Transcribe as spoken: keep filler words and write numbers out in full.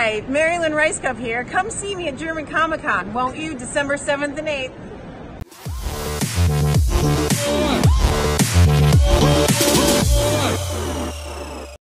right, Mary Lynn Rajskub here. Come see me at German Comic Con, won't you? December seventh and eighth.